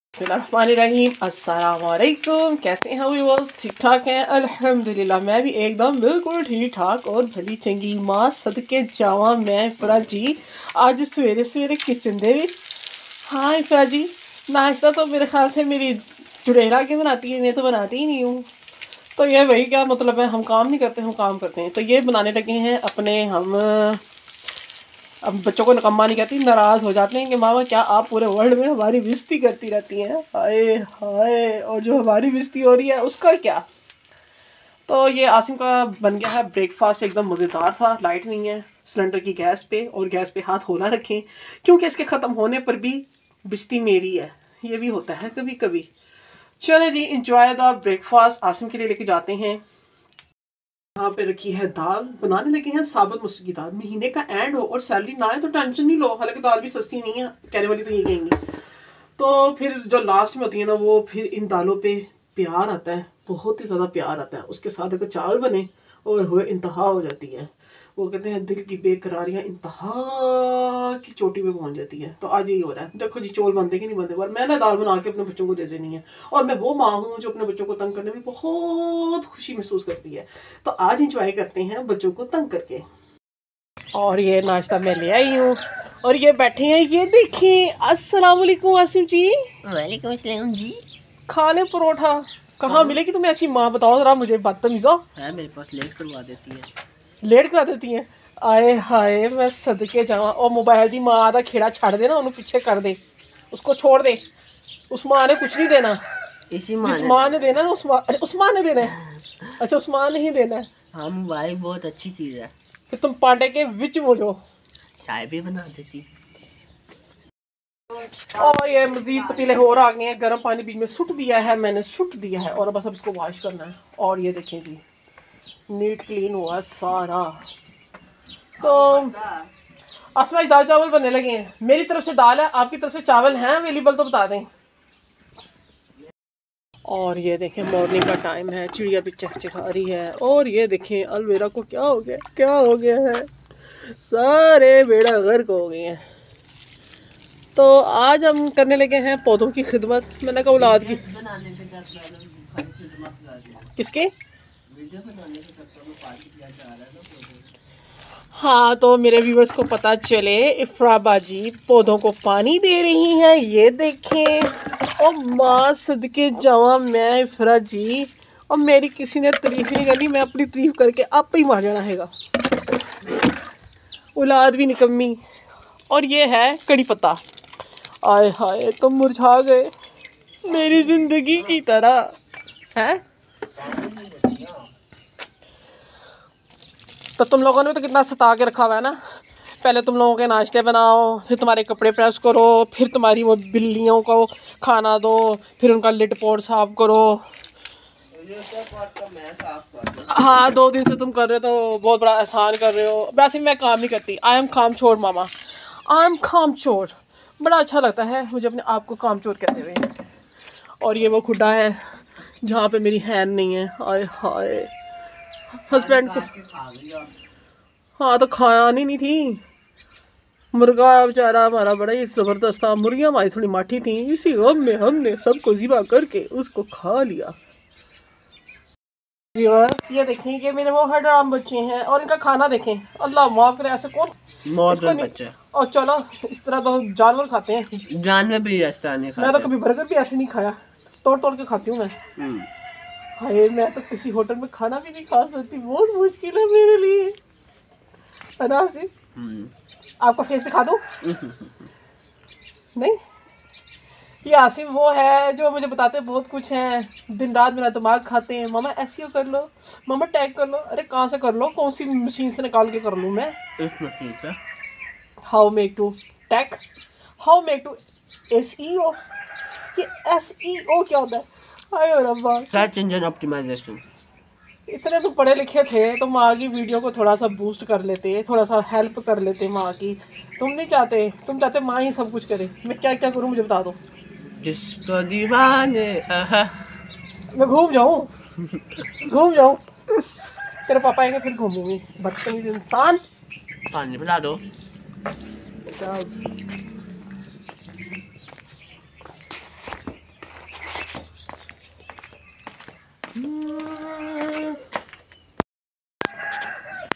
बिस्मिल्लाहिर्रहमानिर्रहीम। अस्सलाम वालेकुम। कैसे हैं व्यूअर्स? ठीक ठाक हैं? अल्हम्दुलिल्लाह मैं भी एकदम बिल्कुल ठीक ठाक और भली चंगी मां सदके जावा। मैं इफरा जी आज सवेरे सवेरे किचन दे विच। हाँ इफरा जी, नाश्ता तो मेरे ख्याल से मेरी चुड़ैला के बनाती है, मैं तो बनाती ही नहीं हूँ। तो ये वही क्या मतलब है, हम काम नहीं करते, हम काम करते हैं। तो ये बनाने लगे हैं अपने हम। अब बच्चों को निकम्मा नहीं कहती, नाराज़ हो जाते हैं कि मामा क्या आप पूरे वर्ल्ड में हमारी बेइज्जती करती रहती हैं। हाय हाय, और जो हमारी बेइज्जती हो रही है उसका क्या। तो ये आसिम का बन गया है ब्रेकफास्ट, एकदम मज़ेदार सा। लाइट नहीं है सिलेंडर की गैस पे, और गैस पे हाथ होला रखें क्योंकि इसके ख़त्म होने पर भी बेइज्जती मेरी है। ये भी होता है कभी कभी। चले जी, इंजॉय द ब्रेकफास्ट। आसिम के लिए लेके जाते हैं। यहाँ पे रखी है दाल, बनाने लगे हैं साबुत मसूर की दाल। महीने का एंड हो और सैलरी ना आए तो टेंशन नहीं लो, हालांकि दाल भी सस्ती नहीं है, कहने वाली तो ये कहेंगी। तो फिर जो लास्ट में होती है ना, वो फिर इन दालों पे प्यार आता है, बहुत ही ज़्यादा प्यार आता है। उसके साथ अगर चावल बने और हुए इंतहा हो जाती है। वो कहते हैं दिल की बेकरारियां इंतहा की चोटी पे पहुंच जाती है। तो आज यही हो रहा है। देखो जी, चौल बनते कि नहीं बनते, पर मैं ना दाल बना के अपने बच्चों को दे देनी है। और मैं वो माँ हूँ जो अपने बच्चों को तंग करने में बहुत खुशी महसूस करती है। तो आज इंजॉय करते हैं बच्चों को तंग करके। और ये नाश्ता मैं ले आई हूँ और ये बैठे हैं, ये देखें। अस्सलाम वालेकुम आसिम जी। वालेकुम सलाम जी। खा ले परोठा। कहाँ मिलेगी तुम्हें ऐसी माँ, बताओ जरा मुझे, बदतमीज़ो। है मेरे पास, लेट करवा देती है। लेट करा देती हैं। आए हाय, मैं सदके जावा। और मोबाइल दी माँ का खेड़ा छड़ देना, उन्हें पीछे कर दे, उसको छोड़ दे। उस माँ ने कुछ नहीं देना, इसी जिस माँ ने देना ना उस माँ ने देना है। अच्छा, उस माँ ने ही देना है। हाँ, मोबाइल बहुत अच्छी चीज़ है। फिर तुम पांडे के विच बोलो। चाय भी बना देती। और ये मजीद पतीले और आ गए हैं, गर्म पानी बीच में सुट दिया है मैंने, सुट दिया है और बस अब इसको वॉश करना है। और ये देखें जी, नीट क्लीन हुआ सारा। तो असमाज दाल चावल बनने लगे हैं। मेरी तरफ से दाल है, आपकी तरफ से चावल हैं अवेलेबल तो बता दें। और ये देखें मॉर्निंग का टाइम है, चिड़िया भी चहचहा रही है। और ये देखें अलवेरा को क्या हो गया, क्या हो गया है, सारे बेड़ा गर्क हो गए हैं। तो आज हम करने लगे हैं पौधों की खिदमत। मैंने कहा औलाद की किसके हाँ, तो मेरे व्यूअर्स को पता चले इफ्रा बाजी पौधों को पानी दे रही हैं। ये देखें, और माँ सदके जावा मैं इफ्रा जी। और मेरी किसी ने तारीफ नहीं करनी, मैं अपनी तारीफ करके आप ही मार जाना हैगा। औलाद भी निकम्मी। और ये है कड़ी पत्ता। आय हाय, तुम मुरझा गए मेरी जिंदगी की तरह है। तो तुम लोगों ने तो कितना सता के रखा हुआ है ना। पहले तुम लोगों के नाश्ते बनाओ, फिर तुम्हारे कपड़े प्रेस करो, फिर तुम्हारी वो बिल्लियों को खाना दो, फिर उनका लिट पोट साफ करो। हाँ, 2 दिन से तुम कर रहे हो तो बहुत बड़ा एहसान कर रहे हो। वैसे मैं काम नहीं करती, आई एम काम चोर मामा, आई एम काम चोर। बड़ा अच्छा लगता है मुझे अपने आप को काम चोर कहते हुए। और ये वो खुड्डा है जहाँ पे मेरी हैन नहीं है। आय हाय, हस्बैंड को हाँ तो खानी नहीं थी। मुर्गा बेचारा हमारा बड़ा ही ज़बरदस्त था, मुर्गियाँ हमारी थोड़ी माठी थी, इसी गम में हमने सबको ज़िबा करके उसको खा लिया। ये देखें, ये मेरे वो हराम बच्चे हैं और इनका खाना देखें, अल्लाह माफ करे, ऐसे कौन बच्चे। और चलो, इस तरह तो जानवर खाते हैं, जानवर भी इस तरह नहीं खाते। मैं तो कभी बर्गर भी ऐसे नहीं खाया, तोड़ तोड़ के खाती हूँ मैं। हाय, मैं तो किसी होटल में खाना भी नहीं खा सकती, बहुत मुश्किल है मेरे लिए, है ना आसिम? आपका फेस दिखा दूँ? नहीं, ये आसिम वो है जो मुझे बताते बहुत कुछ हैं, दिन रात मेरा दिमाग खाते हैं। मामा ऐसे कर लो, मामा टैग कर लो। अरे कहाँ से कर लो, कौन सी मशीन से निकाल के कर लूँ मैं? इस मशीन से how make to tag, how make to SEO। ये SEO क्या होता है? हाय रब्बा, सर्च इंजन ऑप्टिमाइजेशन। इतने तो पढ़े लिखे थे तो माँ की वीडियो को थोड़ा सा बूस्ट कर लेते, थोड़ा सा हेल्प कर लेते माँ की। तुम नहीं चाहते, तुम चाहते माँ ही सब कुछ करे। मैं क्या क्या करूँ मुझे बता दो। जिसको दीवाने मैं घूम जाऊँ, घूम जाऊँ, तेरे पापा आएंगे फिर घूमूंगी, बदतमीज इंसान। पानी पिला दो।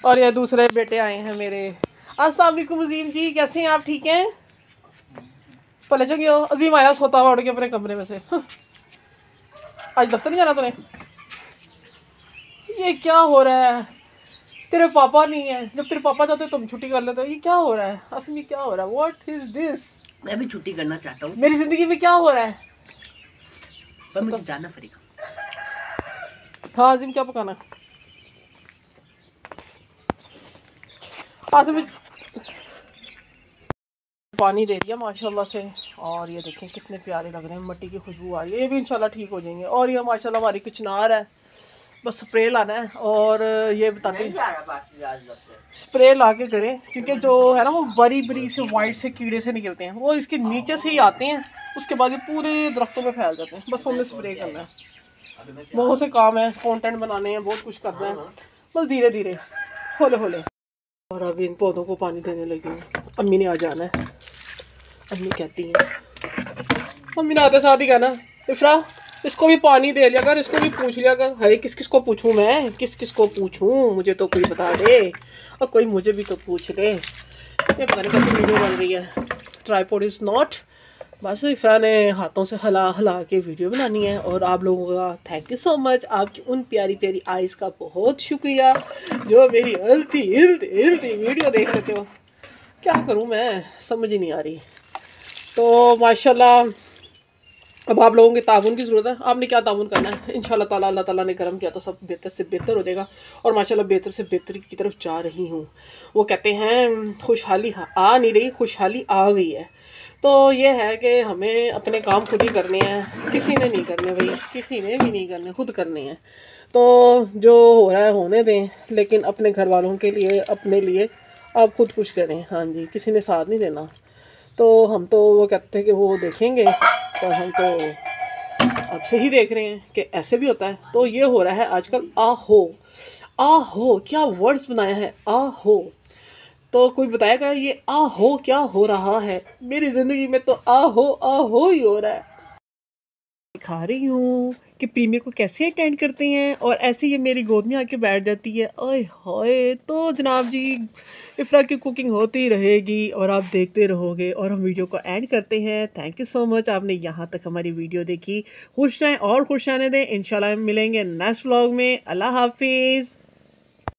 और ये दूसरे बेटे आए हैं मेरे। अस्सलाम वालेकुम अजीम जी, कैसे हैं आप? ठीक हैं? पहले चलिए अजीम आया सोता हुआ उठ के अपने कमरे में से। आज दफ्तर नहीं जाना तूने? ये क्या हो रहा है? तेरे पापा नहीं है, जब तेरे पापा जाते तुम छुट्टी कर लेते हो। ये क्या हो रहा है? असल में क्या हो रहा है? What is this? मैं भी छुट्टी करना चाहता हूँ, मेरी जिंदगी में क्या हो रहा है? पर मुझे जाना पड़ेगा। हाँ अजीम, क्या पकाना? आसिम पानी दे दिया माशाल्लाह से, और ये देखें कितने प्यारे लग रहे हैं, मिट्टी की खुशबू आ रही है। ये भी इंशाल्लाह ठीक हो जाएंगे। और ये माशाल्लाह हमारी किचनार है, बस स्प्रे लाना है। और ये बताते हैं स्प्रे ला के करें, क्योंकि जो है ना वो बरी बरी से वाइट से कीड़े से निकलते हैं, वो इसके नीचे से ही आते हैं, उसके बाद ये पूरे दरख्तों में फैल जाते हैं। बस हमने स्प्रे करना है, बहुत से काम है, कंटेंट बनाने हैं, बहुत कुछ करना है, बस धीरे धीरे होले होले। और अभी इन पौधों को पानी देने लगी हूँ। अम्मी ने आ जाना है। अम्मी कहती हैं, अम्मी ने आते साथ ही कहना, इफ्रा इसको भी पानी दे लिया कर, इसको भी पूछ लिया कर। है किस किस को पूछूं मैं? किस किस को पूछूं? मुझे तो कोई बता दे, और कोई मुझे भी तो पूछ ले। ये पता नहीं कैसी वीडियो बन रही है। ट्राइपॉड इज़ नॉट, बस इफ्रा ने हाथों से हिला हिला के वीडियो बनानी है। और आप लोगों का थैंक यू सो मच, आपकी उन प्यारी प्यारी आइज़ का बहुत शुक्रिया जो मेरी हिलती हिलती हिलती वीडियो देख लेते हो। क्या करूं मैं, समझ ही नहीं आ रही। तो माशाल्लाह अब आप लोगों के ताउन की ज़रूरत है। आपने क्या ताउन करना है? इंशाल्लाह ताला अल्लाह ताला ने करम किया तो सब बेहतर से बेहतर हो जाएगा। और माशाल्लाह बेहतर से बेहतर की तरफ जा रही हूँ। वो कहते हैं खुशहाली आ नहीं रही, खुशहाली आ गई है। तो ये है कि हमें अपने काम खुद ही करने हैं, किसी ने नहीं करने भाई, किसी ने भी नहीं करने, खुद करने हैं। तो जो हो रहा है होने दें, लेकिन अपने घर वालों के लिए, अपने लिए आप खुद कुछ करें। हाँ जी, किसी ने साथ नहीं देना। तो हम तो वो कहते हैं कि वो देखेंगे, पर हम तो अब से ही देख रहे हैं कि ऐसे भी होता है। तो ये हो रहा है आजकल। आहो आहो, क्या वर्ड्स बनाया है, आहो। तो कोई बताएगा ये आहो क्या हो रहा है? मेरी ज़िंदगी में तो आहो आहो ही हो रहा है। दिखा रही हूँ कि प्रीमियर को कैसे अटेंड करते हैं, और ऐसे ये मेरी गोद में आके बैठ जाती है। ओए होए। तो जनाब जी, इफ्रा की कुकिंग होती रहेगी और आप देखते रहोगे, और हम वीडियो को एंड करते हैं। थैंक यू सो मच, आपने यहाँ तक हमारी वीडियो देखी। खुश रहें और खुश रहने दें। इंशाल्लाह हम मिलेंगे नेक्स्ट व्लॉग में। अल्लाह हाफिज़।